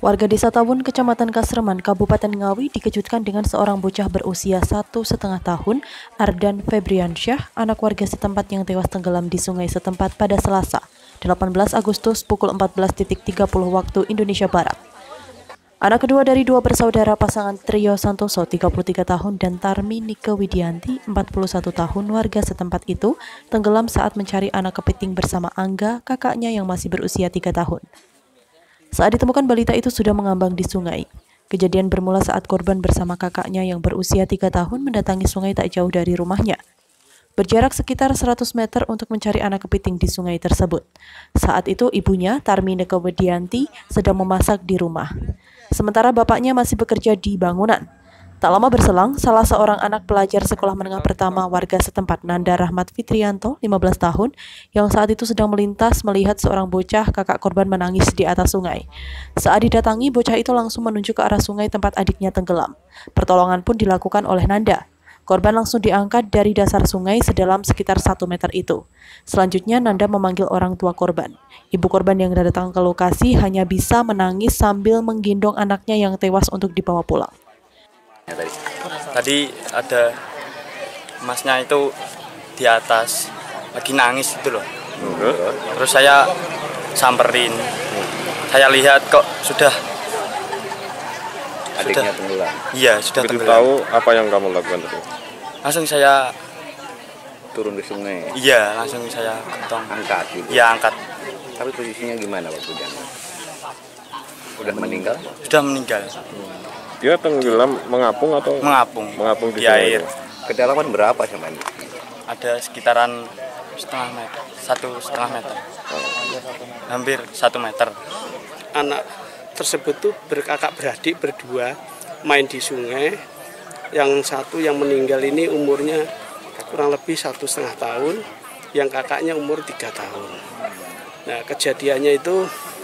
Warga Desa Tawun, Kecamatan Kasreman, Kabupaten Ngawi dikejutkan dengan seorang bocah berusia 1,5 tahun, Ardan Febriansyah, anak warga setempat yang tewas tenggelam di sungai setempat pada Selasa, 18 Agustus pukul 14.30 waktu Indonesia Barat. Anak kedua dari dua bersaudara pasangan Trio Santoso, 33 tahun, dan Tarmi Nike Widianti, 41 tahun, warga setempat itu, tenggelam saat mencari anak kepiting bersama Angga, kakaknya yang masih berusia 3 tahun. Saat ditemukan, balita itu sudah mengambang di sungai. Kejadian bermula saat korban bersama kakaknya yang berusia 3 tahun mendatangi sungai tak jauh dari rumahnya. Berjarak sekitar 100 meter untuk mencari anak kepiting di sungai tersebut. Saat itu ibunya, Tarmi Nike Widianti, sedang memasak di rumah. Sementara bapaknya masih bekerja di bangunan. Tak lama berselang, salah seorang anak pelajar sekolah menengah pertama warga setempat, Nanda Rahmat Fitrianto, 15 tahun, yang saat itu sedang melintas melihat seorang bocah kakak korban menangis di atas sungai. Saat didatangi, bocah itu langsung menuju ke arah sungai tempat adiknya tenggelam. Pertolongan pun dilakukan oleh Nanda. Korban langsung diangkat dari dasar sungai sedalam sekitar 1 meter itu. Selanjutnya, Nanda memanggil orang tua korban. Ibu korban yang datang ke lokasi hanya bisa menangis sambil menggendong anaknya yang tewas untuk dibawa pulang. Tadi ada masnya itu di atas lagi nangis itu loh. Terus saya samperin. Saya lihat kok sudah adiknya tenggelam. Iya, sudah tenggelam. Tahu apa yang kamu lakukan tadi? Langsung saya turun ke sungai. Iya, langsung saya gotong. Angkat gitu. Iya, angkat. Tapi posisinya gimana waktu dia? Udah meninggal? Sudah meninggal. Dia tenggelam mengapung atau mengapung di air. Kedalaman berapa sama ini? Ada sekitaran 1,5 meter, 1,5 meter. Hampir 1 meter. Anak tersebut tuh berkakak beradik berdua main di sungai. Yang satu yang meninggal ini umurnya kurang lebih 1,5 tahun, yang kakaknya umur 3 tahun. Nah, kejadiannya itu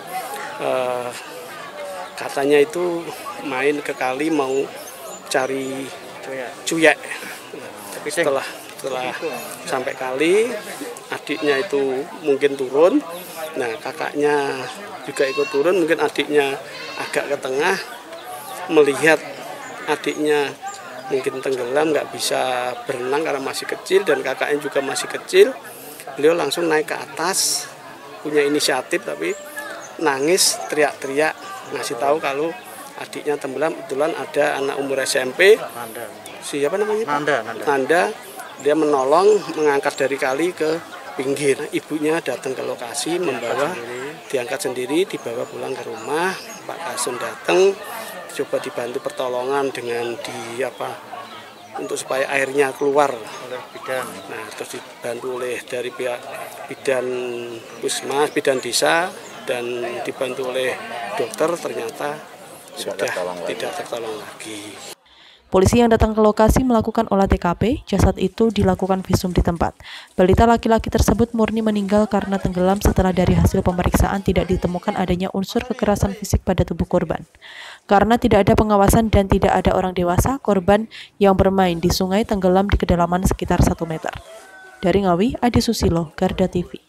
katanya itu main ke kali mau cari cuyek. Tapi setelah sampai kali, adiknya itu mungkin turun. Nah, kakaknya juga ikut turun, mungkin adiknya agak ke tengah, melihat adiknya mungkin tenggelam, nggak bisa berenang karena masih kecil, dan kakaknya juga masih kecil. Beliau langsung naik ke atas, punya inisiatif, tapi nangis, teriak-teriak, ngasih tahu kalau adiknya tenggelam. Kebetulan ada anak umur SMP, siapa namanya? Nanda. Dia menolong, mengangkat dari kali ke pinggir. Ibunya datang ke lokasi, diangkat sendiri, dibawa pulang ke rumah. Pak Kasun datang, coba dibantu pertolongan dengan untuk supaya airnya keluar oleh bidan. Nah, terus dibantu oleh dari pihak bidan Puskesmas, bidan desa, dan dibantu oleh dokter, ternyata sudah tidak tertolong lagi. Polisi yang datang ke lokasi melakukan olah TKP, jasad itu dilakukan visum di tempat. Balita laki-laki tersebut murni meninggal karena tenggelam setelah dari hasil pemeriksaan tidak ditemukan adanya unsur kekerasan fisik pada tubuh korban. Karena tidak ada pengawasan dan tidak ada orang dewasa, korban yang bermain di sungai tenggelam di kedalaman sekitar 1 meter. Dari Ngawi, Adi Susilo, Garda TV.